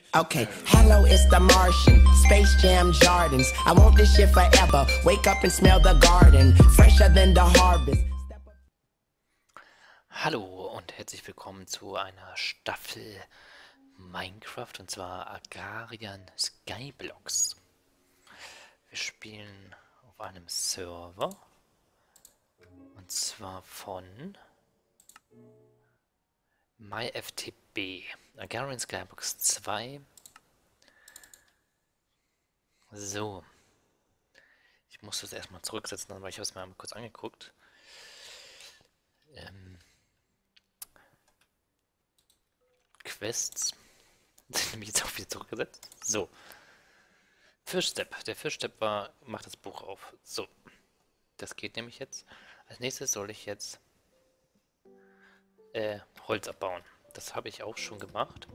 Okay, hello, it's the Martian. Space Jam Jardins. I want this shit forever. Wake up and smell the garden. Fresher than the harvest. Hallo und herzlich willkommen zu einer Staffel Minecraft, und zwar Agrarian Skyblocks. Wir spielen auf einem Server, und zwar von MyFTB. Agrarian Skyblocks 2. So. Ich muss das erstmal zurücksetzen, aber ich habe es mir einmal kurz angeguckt. Quests sind nämlich jetzt auch wieder zurückgesetzt. So. First Step. Der First Step war, mach das Buch auf. So. Das geht nämlich jetzt. Als nächstes soll ich jetzt Holz abbauen. Das habe ich auch schon gemacht.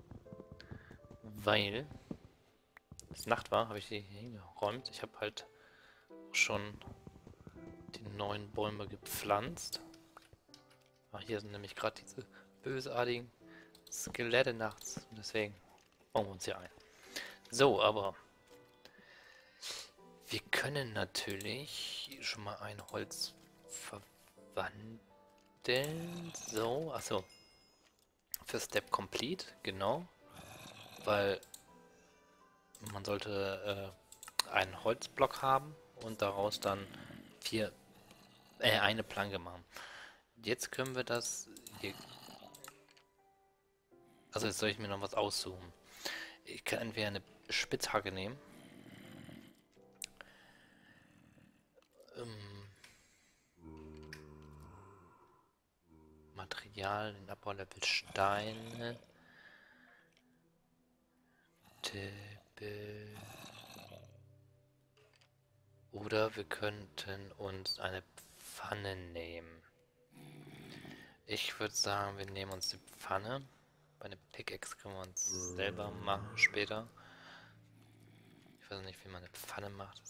Weil es Nacht war, habe ich die hingeräumt. Ich habe halt schon die neuen Bäume gepflanzt. Ach, hier sind nämlich gerade diese bösartigen Skelette nachts. Und deswegen bauen wir uns hier ein. So, aber wir können natürlich schon mal ein Holz verwandeln. So, achso. Für Step Complete, genau. Weil man sollte einen Holzblock haben und daraus dann eine Planke machen. Jetzt können wir das hier. Also jetzt soll ich mir noch was aussuchen. Ich kann entweder eine Spitzhacke nehmen. Material, den Abbaulevel Steine. Oder wir könnten uns eine Pfanne nehmen. Ich würde sagen, wir nehmen uns die Pfanne. Bei einer Pickaxe können wir uns selber machen später. Ich weiß nicht, wie man eine Pfanne macht.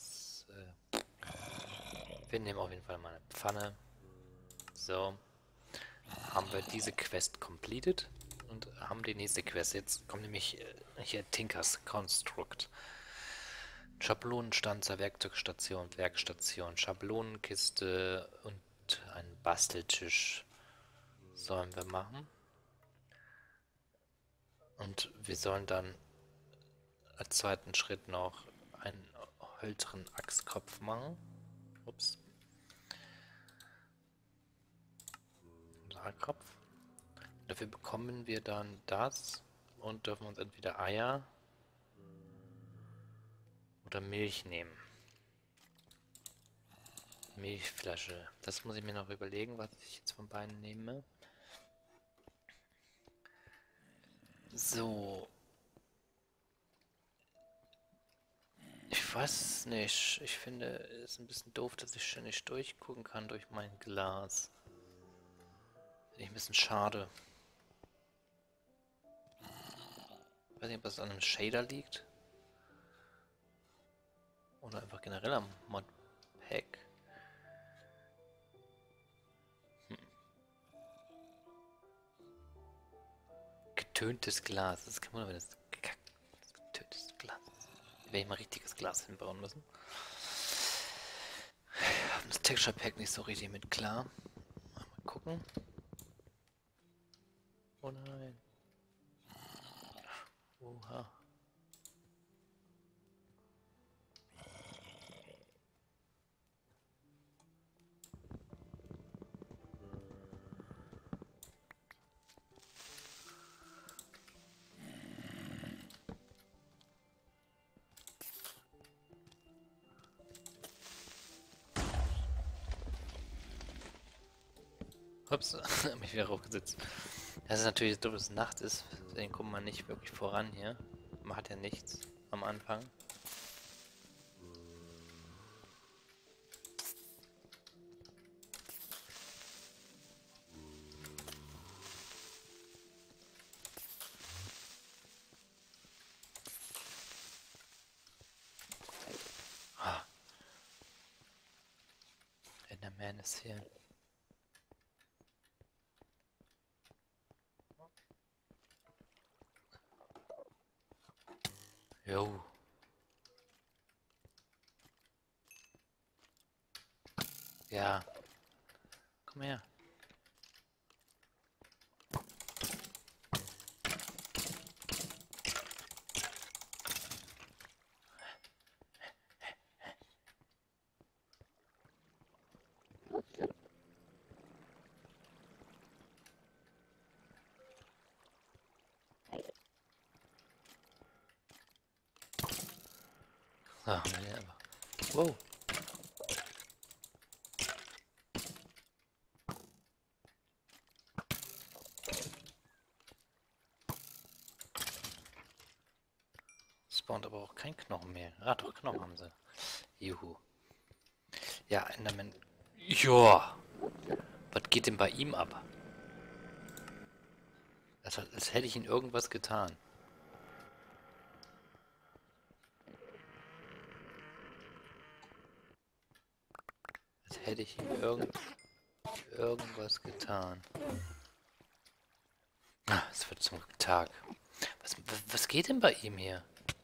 Wir nehmen auf jeden Fall mal eine Pfanne. So. Haben wir diese Quest completed und haben die nächste Quest. Jetzt kommt nämlich hier Tinkers Construct. Schablonenstanzer, Werkzeugstation, Werkstation, Schablonenkiste und ein Basteltisch sollen wir machen. Und wir sollen dann als zweiten Schritt noch einen hölzernen Axtkopf machen. Ups. Kopf. Dafür bekommen wir dann das und dürfen uns entweder Eier oder Milch nehmen. Milchflasche. Das muss ich mir noch überlegen, was ich jetzt von beiden nehme. So. Ich weiß nicht. Ich finde, es ist ein bisschen doof, dass ich schon nicht durchgucken kann durch mein Glas. Finde ich ein bisschen schade. Ich weiß nicht, ob das an einem Shader liegt. Oder einfach generell am Modpack. Getöntes Glas. Das kann man, wenn das getöntes Glas ist. Da werde ich mal richtiges Glas hinbauen müssen. Das Texture Pack nicht so richtig mit klar. Mal gucken. Oh nein. Oha. Ups, mich wieder hochgesetzt. Das ist natürlich doof, dass es Nacht ist, deswegen kommt man nicht wirklich voran hier. Man hat ja nichts am Anfang. Ah. Enderman ist hier. Jo. Ja. Komm her. So, nee, aber. Wow. Spawnt aber auch kein Knochen mehr. Ah, doch, Knochen haben sie. Juhu. Ja, Enderman. Joa. Was geht denn bei ihm ab? Als hätte ich ihm irgendwas getan. Als hätte ich ihm irgendwas getan. Ah, es wird zum Tag. Was geht denn bei ihm hier?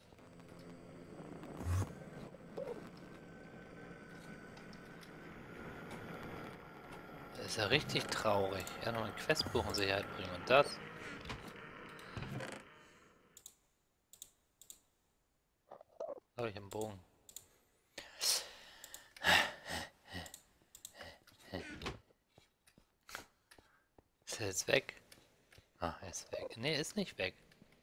Das ist ja richtig traurig. Ja, noch ein Questbuch in Sicherheit bringen und das. Habe ich einen Bogen. Ist er jetzt weg? Ah, er ist weg. Nee, ist nicht weg.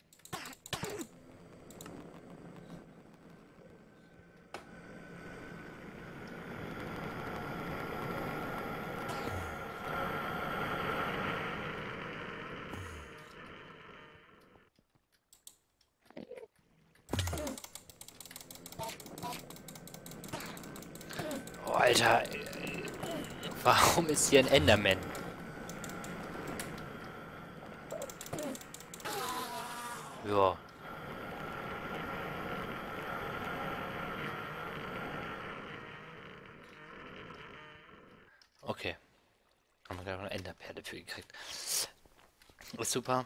Oh, Alter. Warum ist hier ein Enderman? Ja. Okay. Haben wir gerade eine Enderperle für gekriegt. Ist super.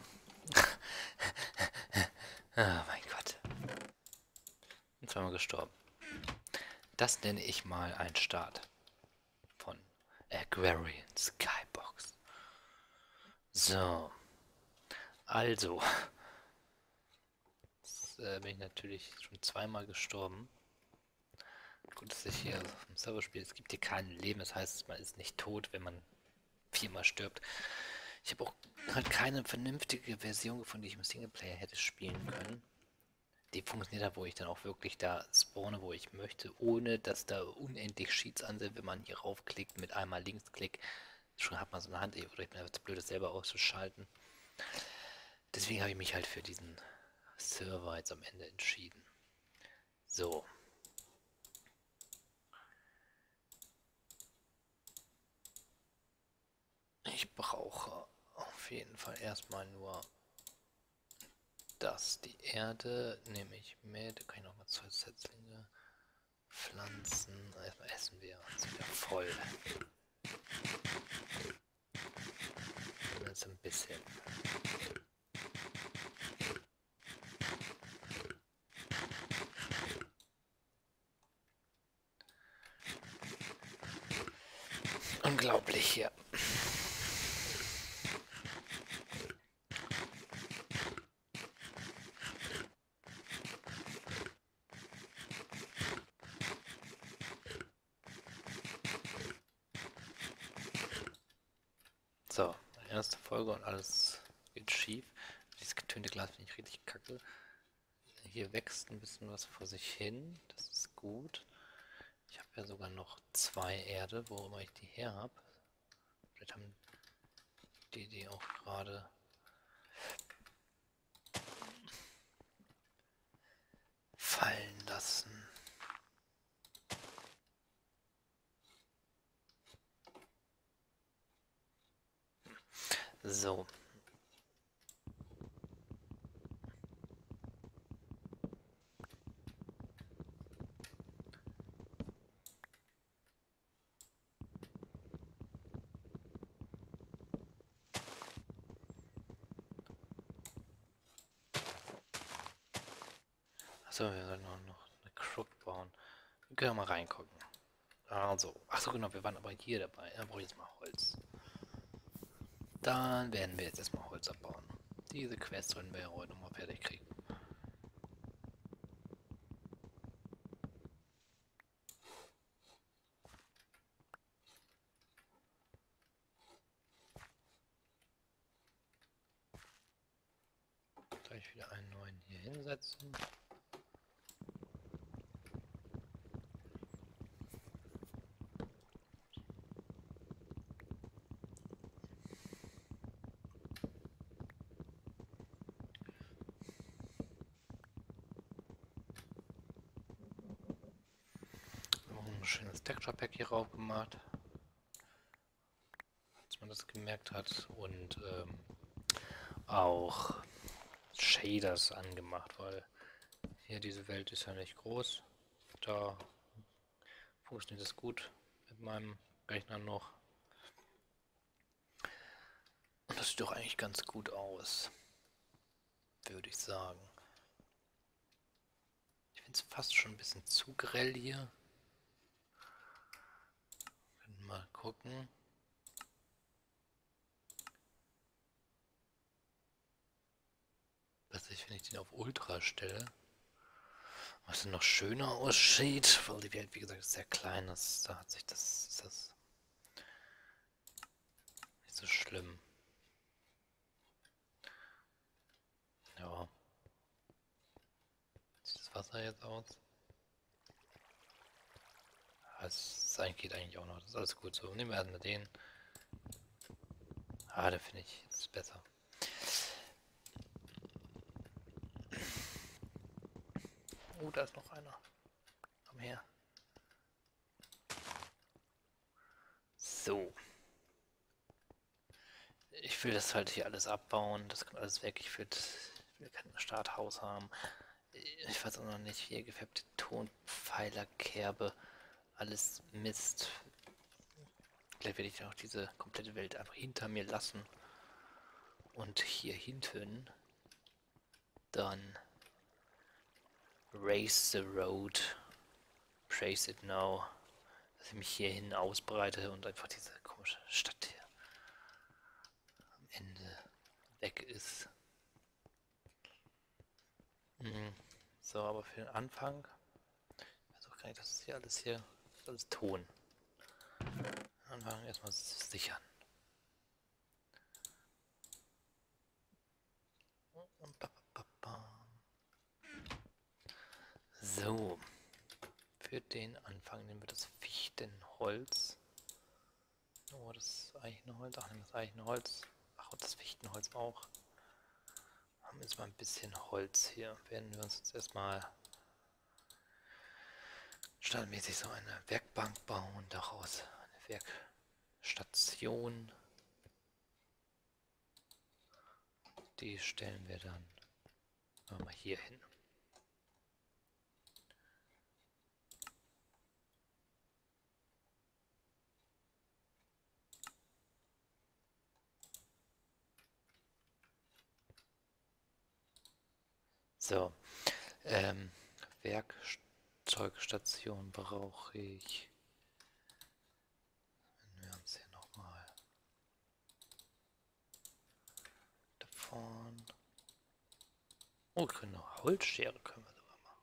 Oh mein Gott. Und zweimal gestorben. Das nenne ich mal ein Start von Agrarian Skybox. So. Also. Jetzt bin ich natürlich schon zweimal gestorben. Gut, dass ich hier auf dem Server spiele. Es gibt hier kein Leben. Das heißt, man ist nicht tot, wenn man viermal stirbt. Ich habe auch halt keine vernünftige Version gefunden, die ich im Singleplayer hätte spielen können. Die funktioniert hat, wo ich dann auch wirklich da spawne, wo ich möchte, ohne dass da unendlich Sheets an sind, wenn man hier raufklickt mit einmal Linksklick. Schon hat man so eine Hand, oder ich bin einfach zu blöd, das selber auszuschalten. Deswegen habe ich mich halt für diesen Server jetzt am Ende entschieden. So. Ich brauche auf jeden Fall erstmal nur das. Die Erde nehme ich mit. Da kann ich nochmal 2 Setzlinge pflanzen. Erstmal essen wir uns wieder voll. Jetzt ein bisschen. Unglaublich hier. So, erste Folge und alles geht schief. Dieses getönte Glas finde ich richtig kacke. Hier wächst ein bisschen was vor sich hin. Das ist gut. Ich habe ja sogar noch 2 Erde, wo immer ich die her habe. Vielleicht haben die auch gerade fallen lassen. So. So, wir sollen noch eine Crook bauen. Wir können mal reingucken. Also, achso genau, wir waren aber hier dabei. Da brauche ich jetzt mal Holz. Dann werden wir jetzt erstmal Holz abbauen. Diese Quest sollen wir ja heute nochmal fertig kriegen. Gleich wieder einen neuen hier hinsetzen. Ein schönes Texture-Pack hier rauf gemacht, dass man das gemerkt hat, und auch Shaders angemacht, weil hier diese Welt ist ja nicht groß. Da funktioniert es gut mit meinem Rechner noch. Und das sieht doch eigentlich ganz gut aus, würde ich sagen. Ich finde es fast schon ein bisschen zu grell hier. Mal gucken. Wenn ich den auf Ultra stelle, was dann noch schöner aussieht, weil die Welt, wie gesagt, sehr klein ist. Da hat sich ist das nicht so schlimm. Ja. Wie sieht das Wasser jetzt aus? Das geht eigentlich auch noch. Das ist alles gut so. Nehmen wir erstmal den. Ah, da finde ich jetzt besser. Oh, da ist noch einer. Komm her. So. Ich will das halt hier alles abbauen. Das kann alles weg. Ich will kein Starthaus haben. Ich weiß auch noch nicht, hier gefärbte Tonpfeiler, Kerbe. Alles Mist. Vielleicht werde ich auch diese komplette Welt einfach hinter mir lassen. Und hier hinten dann Race the Road, Praise it now, dass ich mich hierhin ausbreite und einfach diese komische Stadt hier am Ende weg ist. So, aber für den Anfang, ich weiß auch gar nicht, das ist hier alles Ton. Anfang erstmal sichern. So, für den Anfang nehmen wir das Fichtenholz. Oh, das Eichenholz. Ach, nehmen wir das Eichenholz. Ach, und das Fichtenholz auch. Haben jetzt mal ein bisschen Holz hier. Werden wir uns jetzt erstmal standardmäßig so eine Werkbank bauen. Daraus eine Werkstation. Die stellen wir dann mal hier hin. So, Werkzeugstation brauche ich. Wenn wir uns hier nochmal davon. Oh, wir können eine Holzschere können wir sogar machen.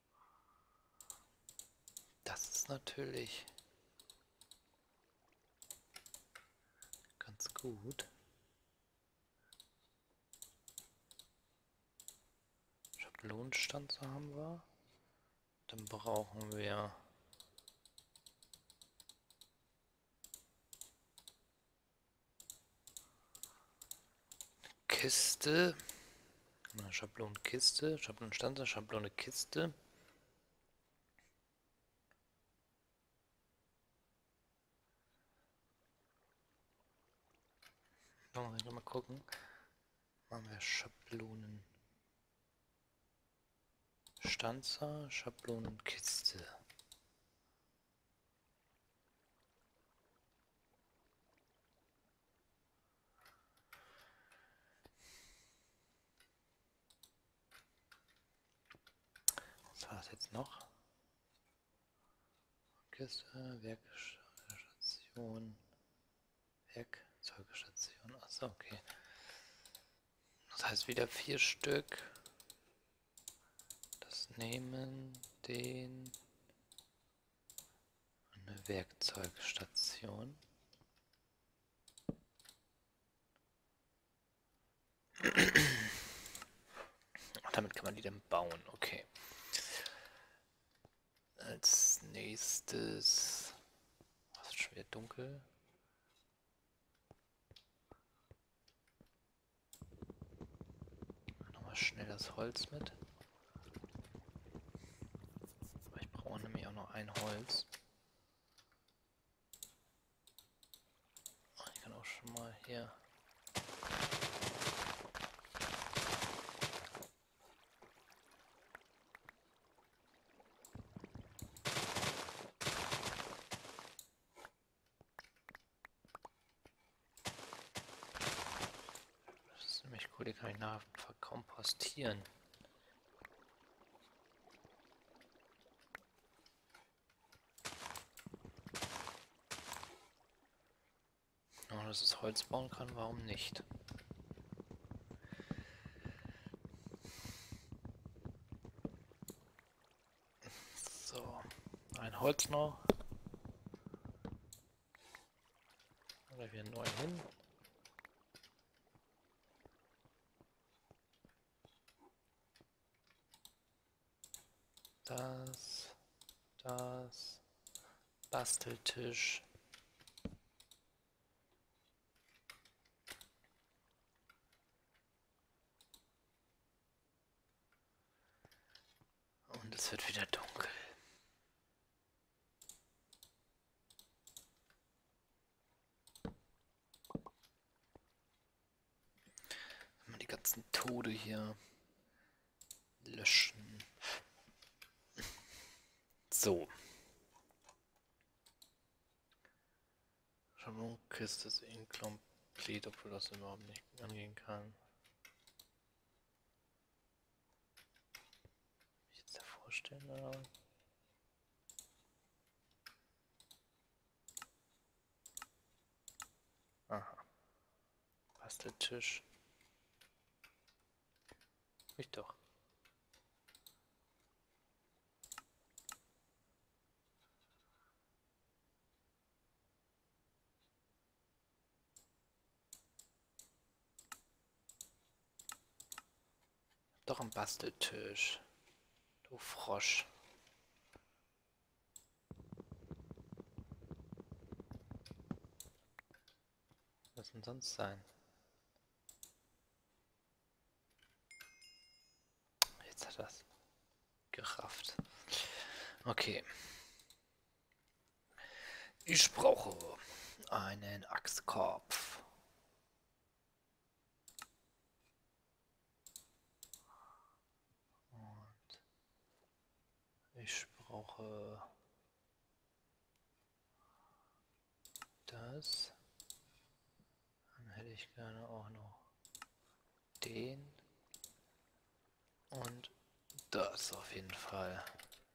Das ist natürlich ganz gut. Lohnstanze haben wir. Dann brauchen wir Kiste. Eine Schablonenkiste, Schablonenstanze, Schablone Kiste. Mal gucken. Machen wir Schablonen. Stanzer, Schablonenkiste. Was war das jetzt noch? Kiste, Werkstation, Werkzeugestation. Achso, okay. Das heißt wieder 4 Stück. Das nehmen, den... Eine Werkzeugstation. Damit kann man die dann bauen, okay. Als nächstes... Was ist schon wieder dunkel? Nochmal schnell das Holz mit. Ich brauche nämlich auch noch ein Holz. Ich kann auch schon mal hier... Das ist nämlich cool, die kann ich nachher verkompostieren. Und dass es Holz bauen kann, warum nicht? So, ein Holz noch. Oder wieder neu hin. Das, Basteltisch. Und es wird wieder dunkel. Mal die ganzen Tode hier löschen. So. Schablonkiste ist incomplete, obwohl das überhaupt nicht angehen kann. Ich jetzt da vorstellen, oder? Aha. Basteltisch. Ich doch. Doch ein Basteltisch. Du Frosch. Was denn sonst sein? Jetzt hat das gerafft. Okay. Ich brauche einen Axtkopf. Und ich brauche das. Dann hätte ich gerne auch noch den. Und das auf jeden Fall.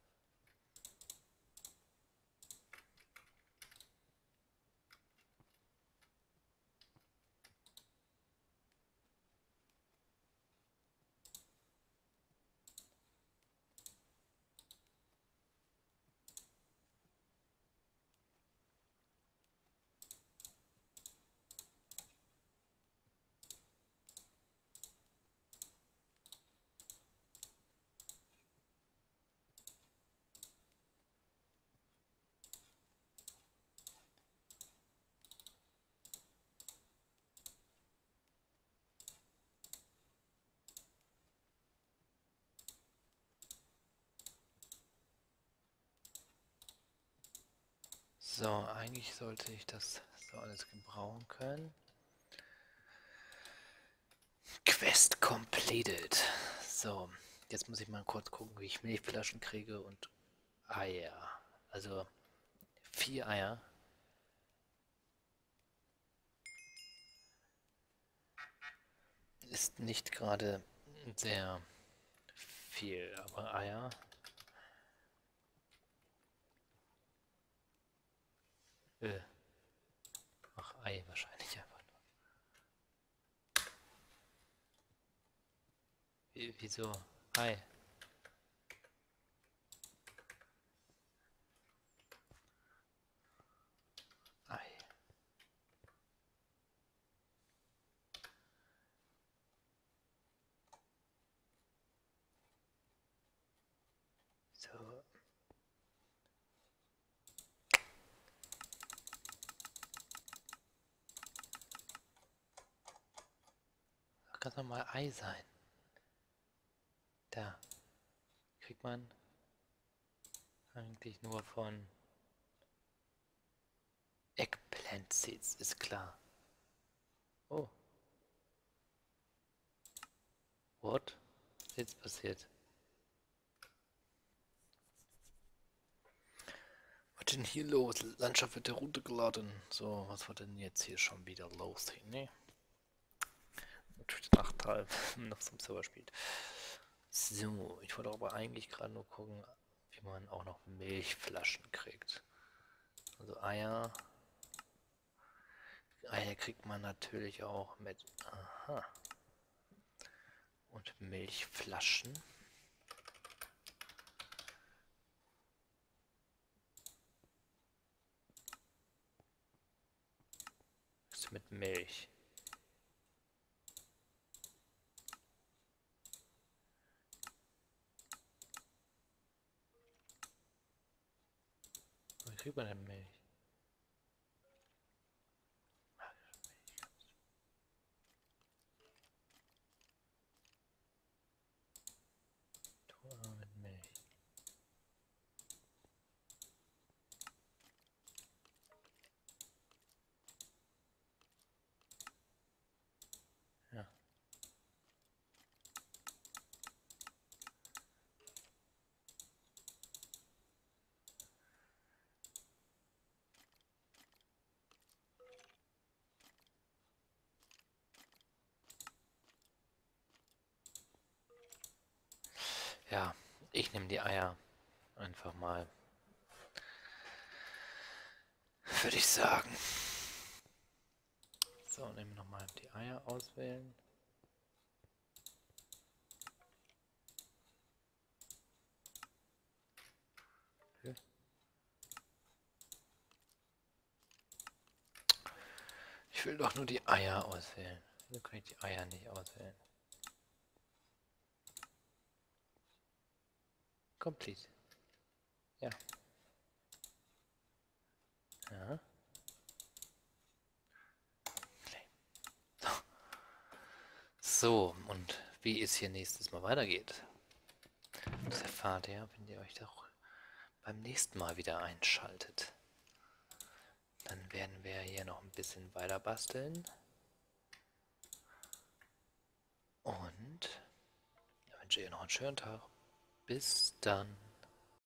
So, eigentlich sollte ich das so alles gebrauchen können. Quest completed. So, jetzt muss ich mal kurz gucken, wie ich Milchflaschen kriege und Eier. Also 4 Eier. Ist nicht gerade sehr viel, aber Eier Ach, Ei wahrscheinlich einfach nur. Wieso? Ei. Ei. So. Das kann doch mal Ei sein. Da. Kriegt man eigentlich nur von Eggplant Seeds, ist klar. Oh. What? Was ist jetzt passiert? Was denn hier los? Landschaft wird heruntergeladen. So, was war denn jetzt hier schon wieder los? Nee. Natürlich der Nachteil, wenn man noch so im Server spielt. So, ich wollte aber eigentlich gerade nur gucken, wie man auch noch Milchflaschen kriegt. Also Eier. Eier kriegt man natürlich auch mit. Aha. Und Milchflaschen. Was ist mit Milch? Wie kriegt man denn Milch? Tor mit Milch. Ja. Ja, ich nehme die Eier einfach mal. Würde ich sagen. So, nehmen wir nochmal die Eier auswählen. Okay. Ich will doch nur die Eier auswählen. Wieso kann ich die Eier nicht auswählen? Complete. Ja. Ja. Okay. So, und wie es hier nächstes Mal weitergeht, das erfahrt ihr, wenn ihr euch doch beim nächsten Mal wieder einschaltet. Dann werden wir hier noch ein bisschen weiter basteln. Und dann wünsche ich euch noch einen schönen Tag. Bis dann.